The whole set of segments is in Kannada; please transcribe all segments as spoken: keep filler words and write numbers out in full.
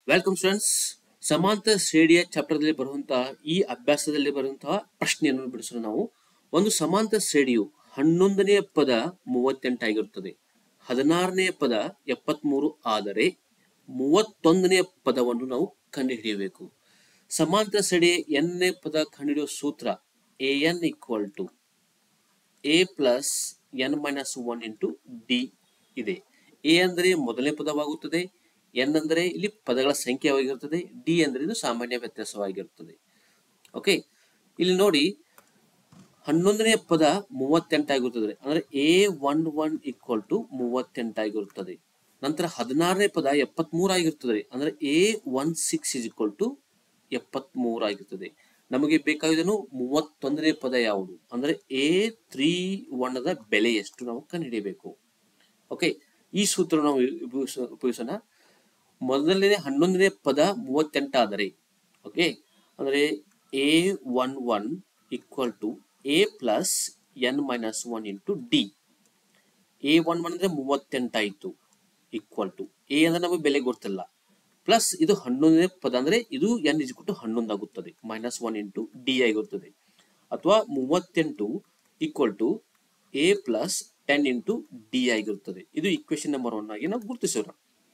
Welcome students. ಸಮಾಂತರ ಶ್ರೇಣಿಯ ಚಾಪ್ಟರ್ದಲ್ಲಿ ಬರುವಂತಹ ಈ ಅಭ್ಯಾಸದಲ್ಲಿ ಬರುವಂತಹ ಪ್ರಶ್ನೆಯನ್ನು ಬಿಡಿಸಲು ನಾವು ಒಂದು ಸಮಾಂತರ ಶ್ರೇಣಿಯು ಹನ್ನೊಂದನೆಯ ಪದ ಮೂವತ್ತೆಂಟಾಗಿರುತ್ತದೆ, ಹದಿನಾರನೆಯ ಪದ ಎಪ್ಪತ್ಮೂರು ಆದರೆ ಮೂವತ್ತೊಂದನೆಯ ಪದವನ್ನು ನಾವು ಕಂಡುಹಿಡಿಯಬೇಕು. ಸಮಾಂತರ ಶ್ರೇಣಿಯ ಎನ್ನೇ ಪದ ಕಂಡುಹಿಡಿಯುವ ಸೂತ್ರ A N equal to A plus N minus one into D ಇದೆ. ಎ ಅಂದರೆ ಮೊದಲನೇ ಪದವಾಗುತ್ತದೆ, ಎನ್ ಅಂದರೆ ಇಲ್ಲಿ ಪದಗಳ ಸಂಖ್ಯೆವಾಗಿರುತ್ತದೆ, ಡಿ ಅಂದರೆ ಇದು ಸಾಮಾನ್ಯ ವ್ಯತ್ಯಾಸವಾಗಿರುತ್ತದೆ. ಓಕೆ, ಇಲ್ಲಿ ನೋಡಿ ಹನ್ನೊಂದನೆಯ ಪದ ಮೂವತ್ತೆಂಟಾಗಿರುತ್ತದೆ ಅಂದ್ರೆ A one one equal to ಮೂವತ್ತೆಂಟಾಗಿರುತ್ತದೆ. ನಂತರ ಹದಿನಾರನೇ ಪದ ಎಪ್ಪತ್ತ್ ಮೂರು ಆಗಿರುತ್ತದೆ ಅಂದ್ರೆ A one six is equal to ಎಪ್ಪತ್ತ್ ಮೂರು ಆಗಿರುತ್ತದೆ. ನಮಗೆ ಬೇಕಾಗಿದ್ದನು ಮೂವತ್ತೊಂದನೇ ಪದ ಯಾವುದು ಅಂದ್ರೆ ಎ ತ್ರೀ ಒನ್ನದ ಬೆಲೆ ಎಷ್ಟು ನಾವು ಕಂಡುಹಿಡಿಯಬೇಕು. ಓಕೆ, ಈ ಸೂತ್ರ ನಾವು ಉಪಯೋಗಿಸೋಣ. ಮೊದಲನೇ ಹನ್ನೊಂದನೇ ಪದ ಮೂವತ್ತೆಂಟಾದರೆ ಓಕೆ ಅಂದ್ರೆ A one one equal to A plus N minus one into D. A one one ಅಂದ್ರೆ ಮೂವತ್ತೆಂಟಾಯಿತು ಈಕ್ವಲ್ ಟು ಎ ಅಂದ್ರೆ ನಮಗೆ ಬೆಲೆ ಗೊತ್ತಿಲ್ಲ, ಪ್ಲಸ್ ಇದು ಹನ್ನೊಂದನೇ ಪದ ಅಂದ್ರೆ ಇದು ಎನ್ ಇಸ್ ಟು ಹನ್ನೊಂದು ಆಗುತ್ತದೆ, ಮೈನಸ್ ಒನ್ ಇಂಟು ಡಿ ಆಗಿರುತ್ತದೆ. ಅಥವಾ ಮೂವತ್ತೆಂಟು equal to A plus ten into D ಆಗಿರುತ್ತದೆ. ಇದು ಇಕ್ವೇಶನ್ ನಂಬರ್ ಒನ್ ಆಗಿ ನಾವು ಗುರುತಿಸೋಣ.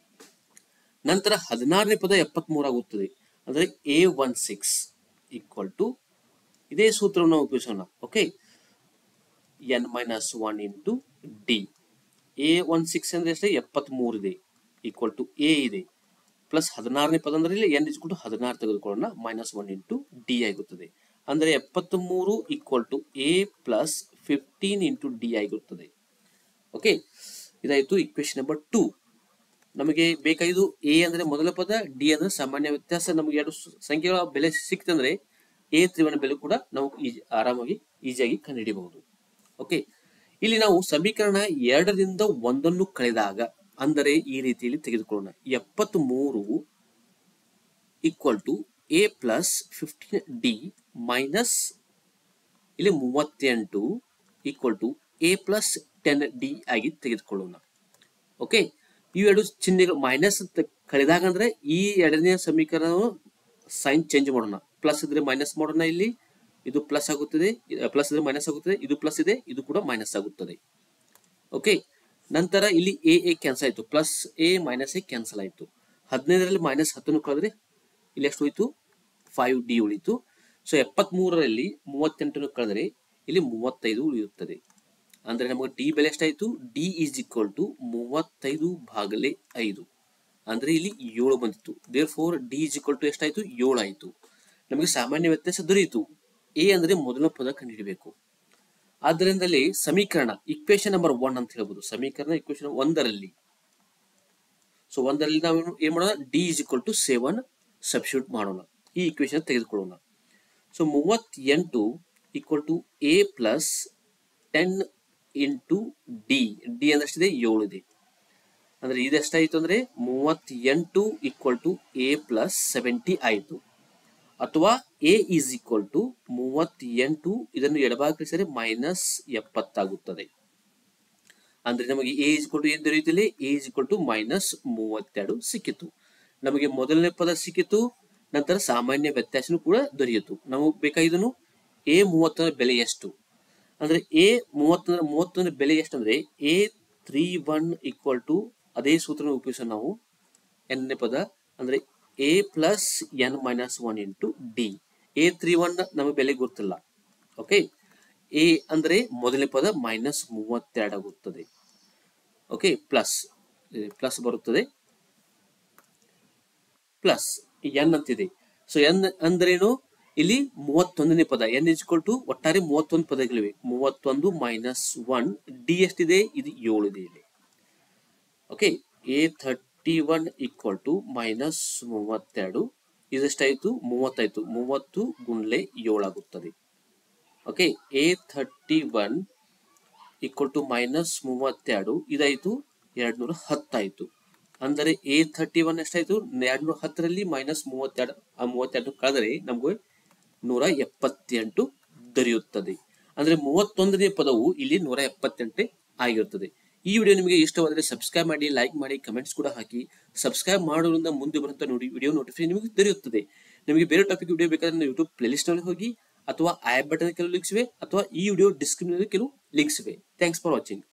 ನಂತರ ಹದಿನಾರನೇ ಪದ ಎಪ್ಪತ್ತ್ ಮೂರು ಆಗುತ್ತದೆ ಅಂದ್ರೆ A one six equal to ಇದೇ ಸೂತ್ರವನ್ನು ನಾವು ಉಪಯೋಗಿಸೋಣ. Okay, N minus one into D. A one six ಅಂದ್ರೆ ಅಷ್ಟೇ ಎಪ್ಪತ್ತ್ ಮೂರು ಇದೆ ಈಕ್ವಲ್ ಟು ಎ ಇದೆ ಪ್ಲಸ್ ಹದಿನಾರನೇ ಪದ ಅಂದ್ರೆ ಇಲ್ಲಿ ಎನ್ ಇಸ್ಕೊಂಡು ಹದಿನಾರು ತೆಗೆದುಕೊಳ್ಳೋಣ, ಮೈನಸ್ ಒನ್ ಇಂಟು ಡಿ ಆಗುತ್ತದೆ. ಅಂದ್ರೆ ಎಪ್ಪತ್ತ್ ಮೂರು equal to A plus fifteen into D ಆಗಿರುತ್ತದೆ. ಓಕೆ, ಇದಾಯ್ತು ಇಕ್ವೇಶನ್ ನಂಬರ್ ಟೂ. ನಮಗೆ ಬೇಕಾಗಿದ್ದು ಎ ಅಂದ್ರೆ ಮೊದಲ ಪದ, ಡಿ ಅಂದ್ರೆ ಸಾಮಾನ್ಯ ವ್ಯತ್ಯಾಸ. ನಮಗೆ ಎರಡು ಸಂಖ್ಯೆಗಳ ಬೆಲೆ ಸಿಕ್ತಂದ್ರೆ ಎ ತ್ರಿವನ ಬೆಲೆ ಕೂಡ ನಾವು ಆರಾಮಾಗಿ ಈಸಿಯಾಗಿ ಕಂಡುಹಿಡಿಯಬಹುದು. ಓಕೆ, ಇಲ್ಲಿ ನಾವು ಸಮೀಕರಣ ಎರಡರಿಂದ ಒಂದನ್ನು ಕಳೆದಾಗ ಅಂದರೆ ಈ ರೀತಿಯಲ್ಲಿ ತೆಗೆದುಕೊಳ್ಳೋಣ. ಎಪ್ಪತ್ತ್ ಮೂರು equal to A plus fifteen d minus ಇಲ್ಲಿ ಮೂವತ್ತೆಂಟು equal to A plus ten d ಆಗಿ ತೆಗೆದುಕೊಳ್ಳೋಣ. ಓಕೆ, ಇವೆರಡು ಚಿಹ್ನೆಗಳು ಮೈನಸ್ ಕಳೆದಾಗ ಅಂದ್ರೆ ಈ ಎರಡನೇ ಸಮೀಕರಣ ಸೈನ್ ಚೇಂಜ್ ಮಾಡೋಣ. ಪ್ಲಸ್ ಇದ್ರೆ ಮೈನಸ್ ಮಾಡೋಣ, ಇಲ್ಲಿ ಇದು ಪ್ಲಸ್ ಆಗುತ್ತದೆ, ಪ್ಲಸ್ ಇದ್ರೆ ಮೈನಸ್ ಆಗುತ್ತದೆ, ಇದು ಪ್ಲಸ್ ಇದೆ, ಇದು ಕೂಡ ಮೈನಸ್ ಆಗುತ್ತದೆ. ಓಕೆ, ನಂತರ ಇಲ್ಲಿ ಎ ಎ ಕ್ಯಾನ್ಸಲ್ ಆಯ್ತು, plus a minus a cancel ಆಯ್ತು. ಹದಿನೈದರಲ್ಲಿ ಮೈನಸ್ ಹತ್ತನ್ನು ಕಳೆದ್ರೆ ಇಲ್ಲಿ ಎಷ್ಟು ಹೋಯ್ತು, ಫೈವ್ ಡಿ ಉಳಿತು. ಸೊ ಎಪ್ಪತ್ತ್ ಮೂರರಲ್ಲಿ ಮೂವತ್ತೆಂಟನ್ನು ಕಳೆದ್ರೆ ಇಲ್ಲಿ ಮೂವತ್ತೈದು ಉಳಿಯುತ್ತದೆ. ಅಂದ್ರೆ ನಮಗೆ ಡಿ ಬೆಲೆ ಎಷ್ಟಾಯ್ತು, ಡಿ ಈಸ್ ಈಕ್ವಲ್ ಟು ಮೂವತ್ತೈದು ಭಾಗಲೆ ಐದು ಅಂದ್ರೆ ಇಲ್ಲಿ ಏಳು ಬಂದಿತ್ತು. Therefore d is equal to ಎಷ್ಟಾಯ್ತು, ಏಳು ಆಯ್ತು. ನಮಗೆ ಸಾಮಾನ್ಯ ವ್ಯತ್ಯಾಸ ದೊರೆಯಿತು. ಎ ಅಂದ್ರೆ ಮೊದಲ ಪದ ಕಂಡುಹಿಡಬೇಕು. ಆದ್ದರಿಂದ ಅಲ್ಲಿ ಸಮೀಕರಣ ಇಕ್ವೇಶನ್ ನಂಬರ್ ಒನ್ ಅಂತ ಹೇಳ್ಬೋದು. ಸಮೀಕರಣ ಇಕ್ವೇಶನ್ ಒಂದರಲ್ಲಿ ಸೊ ಒಂದರಲ್ಲಿ ನಾವು ಏನ್ ಮಾಡೋಣ, d is equal to seven substitute ಮಾಡೋಣ, ಈ ಇಕ್ವೇಶನ್ ತೆಗೆದುಕೊಳ್ಳೋಣ. ಸೊ ಮೂವತ್ತೆಂಟು equal to A plus ten into d. D ಅಂದ್ರೆ ಎಷ್ಟಿದೆ, ಏಳು ಇದೆ. ಅಂದ್ರೆ ಇದೆಷ್ಟಾಯ್ತು ಅಂದ್ರೆ ಮೂವತ್ತೆಂಟು equal to A plus seventy ಆಯ್ತು. ಅಥವಾ ಎ ಈಸ್ ಈಕ್ವಲ್ ಟು ಮೂವತ್ತೆಂಟು, ಇದನ್ನು ಎಡಭಾಗಕ್ಕೆ ಸರಿ ಮೈನಸ್ ಎಪ್ಪತ್ತಾಗುತ್ತದೆ. ಅಂದ್ರೆ ನಮಗೆ ಎ ಈಸ್ ಈಕ್ವಲ್ ಟು ಏನ್ ದೊರೆಯುತ್ತಿಲ್ಲ, a is equal to minus ಮೂವತ್ತೆರಡು ಸಿಕ್ಕಿತು. ನಮಗೆ ಮೊದಲನೇ ಪದ ಸಿಕ್ಕಿತು, ನಂತರ ಸಾಮಾನ್ಯ ವ್ಯತ್ಯಾಸನೂ ಕೂಡ ದೊರೆಯಿತು. ನಾವು ಬೇಕಾಗಿದ್ದನು ಎ ಮೂವತ್ತರ ಬೆಲೆ ಎಷ್ಟು ಅಂದ್ರೆ ಎ ಮೂವತ್ತೊಂದರ ಮೂವತ್ತೊಂದರ ಬೆಲೆ ಎಷ್ಟು ಅಂದ್ರೆ a three one equal to ಅದೇ ಸೂತ್ರ ಉಪಯೋಗಿಸೋಣ ನಾವು. ಎನ್ನೇ ಪದ ಅಂದ್ರೆ a plus N minus one into D. A three one ನಮಗೆ ಬೆಲೆ ಗೊತ್ತಿಲ್ಲ. ಓಕೆ, ಎ ಅಂದ್ರೆ ಮೊದಲನೇ ಪದ ಮೈನಸ್ ಮೂವತ್ತೆರಡು ಆಗುತ್ತದೆ. ಓಕೆ, ಪ್ಲಸ್ ಪ್ಲಸ್ ಬರುತ್ತದೆ, ಪ್ಲಸ್ ಎನ್ ಅಂತಿದೆ. ಸೊ ಎನ್ ಅಂದ್ರೇನು, ಇಲ್ಲಿ ಮೂವತ್ತೊಂದನೇ ಪದ ಎನ್ ಇಸ್ಕೊಲ್ ಟು ಒಟ್ಟಾರೆ ಮೂವತ್ತೊಂದು ಪದಗಳಿವೆ. ಮೂವತ್ತೊಂದು ಮೈನಸ್ ಒನ್, ಡಿ ಎಷ್ಟಿದೆ, ಇದು ಏಳು ಇದೆ ಇಲ್ಲಿ. Okay, a thirty one equal to minus ಮೂವತ್ತೆರಡು, ಇದೆಷ್ಟಾಯ್ತು, ಮೂವತ್ತಾಯ್ತು. ಮೂವತ್ತು ಗುಂಡ್ಲೆ ಏಳು ಆಗುತ್ತದೆ. Okay, a thirty one equal to minus ಮೂವತ್ತೆರಡು, ಇದಾಯ್ತು ಎರಡ್ ನೂರ ಹತ್ತಾಯ್ತು. ಅಂದರೆ ಎ ಥರ್ಟಿ ಒನ್ ಎಷ್ಟಾಯ್ತು, ಎರಡ್ ನೂರ ಹತ್ತರಲ್ಲಿ ಮೈನಸ್ ಮೂವತ್ತೆರಡು, ಆ ಮೂವತ್ತೆರಡು ಕಳೆದರೆ ನಮಗೆ ನೂರ ಎಪ್ಪತ್ತೆಂಟು ದೊರೆಯುತ್ತದೆ. ಅಂದ್ರೆ ಮೂವತ್ತೊಂದನೇ ಪದವು ಇಲ್ಲಿ ನೂರ ಎಪ್ಪತ್ತೆಂಟು ಆಗಿರುತ್ತದೆ. ಈ ವಿಡಿಯೋ ನಿಮಗೆ ಇಷ್ಟವಾದರೆ ಸಬ್ಸ್ಕ್ರೈಬ್ ಮಾಡಿ, ಲೈಕ್ ಮಾಡಿ, ಕಮೆಂಟ್ಸ್ ಕೂಡ ಹಾಕಿ. ಸಬ್ಸ್ಕ್ರೈಬ್ ಮಾಡೋದ್ರಿಂದ ಮುಂದೆ ಬರುವಂತ ನೋಡಿ ವಿಡಿಯೋ ನೋಟಿಫಿಕೇಶನ್ ನಿಮಗೆ ದೊರೆಯುತ್ತದೆ. ನಿಮಗೆ ಬೇರೆ ಟಾಪಿಕ್ ವಿಡಿಯೋ ಬೇಕಾದ್ರೆ ಯೂಟ್ಯೂಬ್ ಪ್ಲೇಲಿಸ್ಟ್ ನಲ್ಲಿ ಹೋಗಿ, ಅಥವಾ ಐ ಬಟನ್ ಕೆಲವು ಲಿಂಕ್ಸ್ ಇವೆ, ಅಥವಾ ಈ ವಿಡಿಯೋ ಡಿಸ್ಕ್ರಿಪ್ಷನ್ ಕೆಲವು ಲಿಂಕ್ಸ್ ಇವೆ. Thanks for watching.